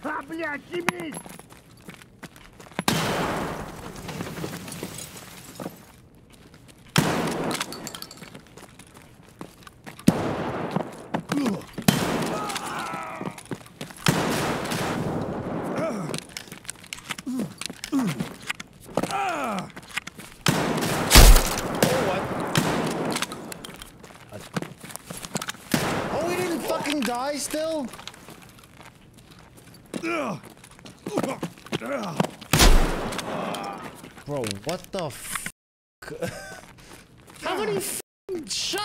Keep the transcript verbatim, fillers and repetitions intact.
А, блядь, ебись! Oh, he didn't fucking die still? Bro, what the f***? How many f***ing shots